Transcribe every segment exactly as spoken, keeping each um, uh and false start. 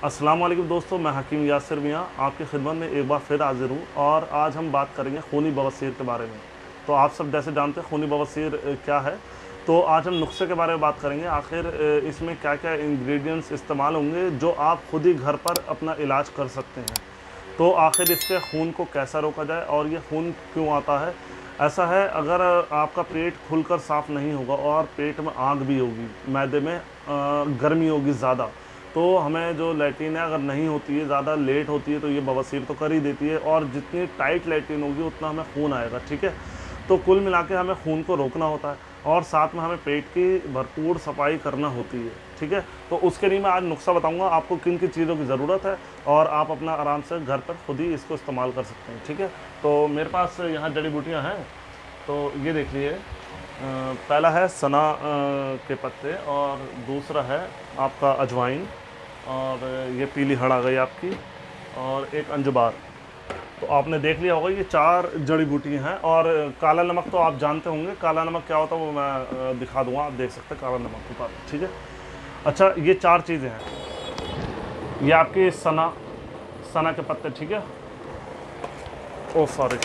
अस्सलाम वालेकुम दोस्तों, मैं हकीम यासिर मियाँ आपकी खिदमत में एक बार फिर हाज़िर हूँ। और आज हम बात करेंगे खूनी बवासीर के बारे में। तो आप सब जैसे जानते हैं खूनी बवासीर क्या है, तो आज हम नुस्खे के बारे में बात करेंगे। आखिर इसमें क्या क्या इंग्रेडिएंट्स इस्तेमाल होंगे जो आप खुद ही घर पर अपना इलाज कर सकते हैं। तो आखिर इसके खून को कैसा रोका जाए और ये खून क्यों आता है। ऐसा है, अगर आपका पेट खुलकर साफ़ नहीं होगा और पेट में आग भी होगी, मैदे में गर्मी होगी ज़्यादा, तो हमें जो लैट्रिन है अगर नहीं होती है, ज़्यादा लेट होती है, तो ये बवासीर तो कर ही देती है। और जितनी टाइट लैट्रिन होगी उतना हमें खून आएगा। ठीक है, तो कुल मिला के हमें खून को रोकना होता है और साथ में हमें पेट की भरपूर सफाई करना होती है। ठीक है, तो उसके लिए मैं आज नुस्खा बताऊंगा आपको किन किन चीज़ों की ज़रूरत है और आप अपना आराम से घर पर खुद ही इसको इस्तेमाल कर सकते हैं। ठीक है, तो मेरे पास यहाँ जड़ी बूटियाँ हैं, तो ये देख लीजिए। पहला है सना के पत्ते और दूसरा है आपका अजवाइन, और ये पीली हड़ आ गई आपकी, और एक अंजबार। तो आपने देख लिया होगा ये चार जड़ी बूटी हैं। और काला नमक तो आप जानते होंगे, काला नमक क्या होता है वो मैं दिखा दूंगा, आप देख सकते हैं काला नमक के पास। ठीक है, अच्छा ये चार चीज़ें हैं। ये आपके सना सना के पत्ते, ठीक है, ओ सॉरी,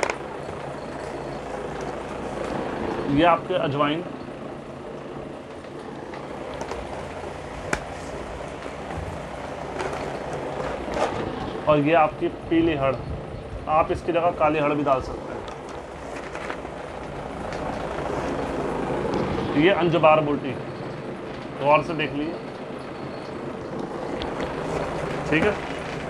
ये आपके अजवाइन, और ये आपकी पीली हड़। आप इसकी जगह काली हड़ भी डाल सकते हैं। ये अंजबार बूटी, गौर से देख लीजिए। ठीक है,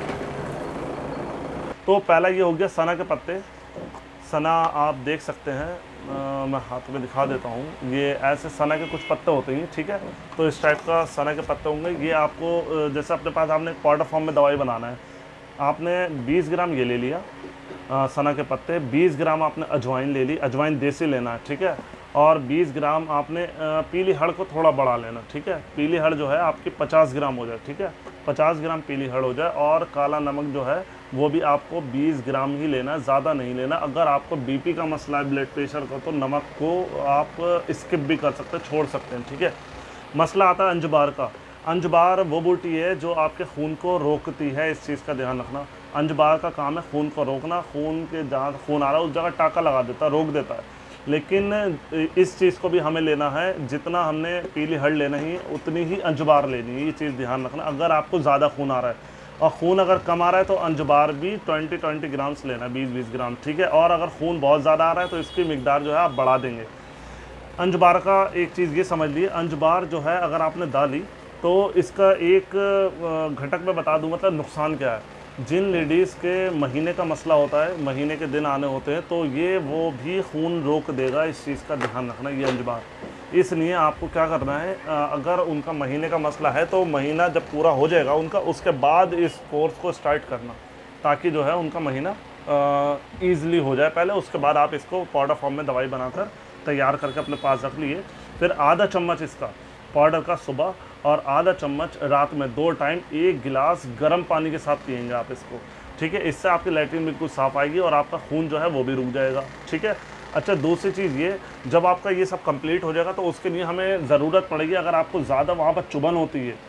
तो पहला ये हो गया सना के पत्ते। सना आप देख सकते हैं, आ, मैं हाथ में दिखा देता हूँ। ये ऐसे सना के कुछ पत्ते होते हैं, ठीक है, तो इस टाइप का सना के पत्ते होंगे। ये आपको जैसे अपने पास आपने पाउडर फॉर्म में दवाई बनाना है, आपने बीस ग्राम ये ले लिया आ, सना के पत्ते, बीस ग्राम आपने अजवाइन ले ली, अजवाइन देसी लेना है। ठीक है, और बीस ग्राम आपने आ, पीली हड़ को थोड़ा बढ़ा लेना। ठीक है, पीली हड़ जो है आपकी पचास ग्राम हो जाए। ठीक है, पचास ग्राम पीली हड़ हो जाए। और काला नमक जो है वो भी आपको बीस ग्राम ही लेना है, ज़्यादा नहीं लेना। अगर आपको बीपी का मसला है, ब्लड प्रेशर का, तो नमक को आप स्किप भी कर सकते हैं, छोड़ सकते हैं। ठीक है, मसला आता है अंजबार का। अंजबार वो बूटी है जो आपके खून को रोकती है, इस चीज़ का ध्यान रखना। अंजबार का काम है खून को रोकना। खून के जहाँ खून आ रहा है उस जगह टाका लगा देता है, रोक देता है। लेकिन इस चीज़ को भी हमें लेना है, जितना हमने पीली हड़ लेना ही उतनी ही अंजबार लेनी है, ये चीज़ ध्यान रखना। अगर आपको ज़्यादा खून आ रहा है और खून अगर कम आ रहा है तो अंजबार भी ट्वेंटी ट्वेंटी ग्राम्स लेना, बीस बीस ग्राम। ठीक है, और अगर खून बहुत ज़्यादा आ रहा है तो इसकी मिकदार जो है आप बढ़ा देंगे। अंजबार का एक चीज़ ये समझ लिए, अंजबार जो है अगर आपने डाली तो इसका एक घटक मैं बता दूं, मतलब नुकसान क्या है। जिन लेडीज़ के महीने का मसला होता है, महीने के दिन आने होते हैं, तो ये वो भी खून रोक देगा, इस चीज़ का ध्यान रखना ये अंजबार। इसलिए आपको क्या करना है, अगर उनका महीने का मसला है तो महीना जब पूरा हो जाएगा उनका, उसके बाद इस कोर्स को स्टार्ट करना, ताकि जो है उनका महीना ईज़िली हो जाए। पहले उसके बाद आप इसको पाउडर फॉर्म में दवाई बनाकर तैयार करके अपने पास रख लिए। फिर आधा चम्मच इसका पाउडर का सुबह और आधा चम्मच रात में, दो टाइम एक गिलास गर्म पानी के साथ पिएंगे आप इसको। ठीक है, इससे आपकी लैट्रिन बिल्कुल साफ़ आएगी और आपका खून जो है वो भी रुक जाएगा। ठीक है, अच्छा दूसरी चीज़ ये, जब आपका ये सब कंप्लीट हो जाएगा तो उसके लिए हमें ज़रूरत पड़ेगी, अगर आपको ज़्यादा वहाँ पर चुभन होती है,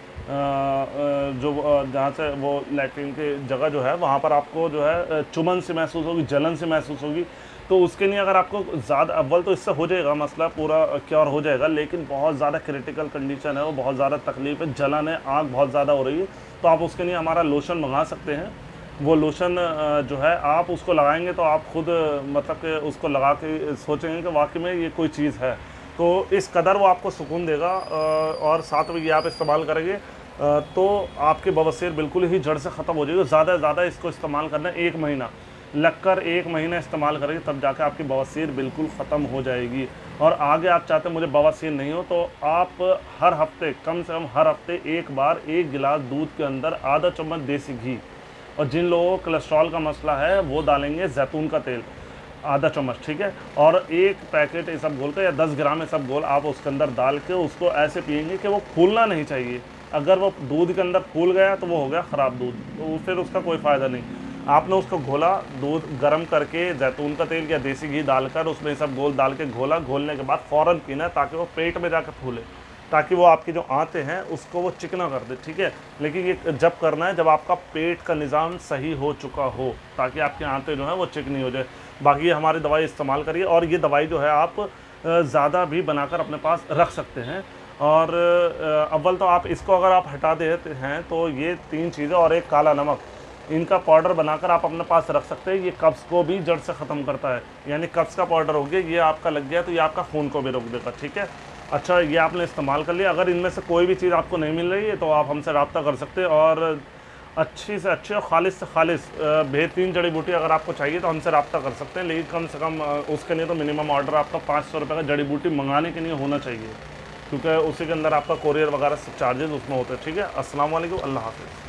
जो जहाँ से वो लैट्रिन की जगह जो है वहाँ पर आपको जो है चुभन से महसूस होगी, जलन से महसूस होगी, तो उसके लिए अगर आपको ज़्यादा, अव्वल तो इससे हो जाएगा मसला पूरा क्योर हो जाएगा, लेकिन बहुत ज़्यादा क्रिटिकल कंडीशन है, वो बहुत ज़्यादा तकलीफ है, जलन है, आग बहुत ज़्यादा हो रही है, तो आप उसके लिए हमारा लोशन मंगा सकते हैं। वो लोशन जो है आप उसको लगाएंगे तो आप खुद मतलब कि उसको लगा के सोचेंगे कि वाकई में ये कोई चीज़ है, तो इस कदर वो आपको सुकून देगा। और साथ में ये आप इस्तेमाल करेंगे तो आपके बवासीर बिल्कुल ही जड़ से ख़त्म हो जाएगी। ज़्यादा से ज़्यादा इसको इस्तेमाल करना है, एक महीना लगकर एक महीना इस्तेमाल करेंगे, तब जाकर आपकी बवासीर बिल्कुल ख़त्म हो जाएगी। और आगे आप चाहते हैं मुझे बवासीर नहीं हो, तो आप हर हफ्ते, कम से कम हर हफ्ते एक बार एक गिलास दूध के अंदर आधा चम्मच देसी घी, और जिन लोगों को कोलेस्ट्रॉल का मसला है वो डालेंगे जैतून का तेल आधा चम्मच। ठीक है, और एक पैकेट इसबगोल का या दस ग्राम इसबगोल आप उसके अंदर डाल के उसको ऐसे पिएंगे कि वो फूलना नहीं चाहिए। अगर वो दूध के अंदर फूल गया तो वो हो गया ख़राब दूध, तो फिर उसका कोई फ़ायदा नहीं। आपने उसको घोला, दूध गर्म करके जैतून का तेल या देसी घी डालकर उसमें सब गोल डाल के घोला, घोलने के बाद फ़ौरन पीना है ताकि वो पेट में जाकर फूले। ताकि वो आपकी जो आंतें हैं उसको वो चिकना कर दे, ठीक है। लेकिन ये जब करना है जब आपका पेट का निज़ाम सही हो चुका हो, ताकि आपकी आंतें जो हैं वो चिकनी हो जाए। बाकी ये हमारी दवाई इस्तेमाल करिए, और ये दवाई जो है आप ज़्यादा भी बनाकर अपने पास रख सकते हैं। और अव्वल तो आप इसको अगर आप हटा देते हैं तो ये तीन चीज़ें और एक काला नमक, इनका पाउडर बनाकर आप अपने पास रख सकते हैं। ये कब्ज़ को भी जड़ से ख़त्म करता है, यानी कब्ज़ का पाउडर हो गया, ये आपका लग गया तो ये आपका खून को भी रोक देगा, ठीक है। अच्छा, ये आपने इस्तेमाल कर लिया। अगर इनमें से कोई भी चीज़ आपको नहीं मिल रही है तो आप हमसे रब्ता कर सकते हैं, और अच्छी से अच्छी और खालिश से खालिश बेहतरीन जड़ी बूटी अगर आपको चाहिए तो हमसे रब्ता कर सकते हैं। लेकिन कम से कम उसके लिए तो मिनिमम ऑर्डर आपका पाँच सौ रुपये का जड़ी बूटी मंगाने के लिए होना चाहिए, क्योंकि उसी के अंदर आपका कोरियर वगैरह सब चार्जेस उसमें होते हैं, ठीक है। अस्सलाम वालेकुम, अल्लाह हाफ़िज़।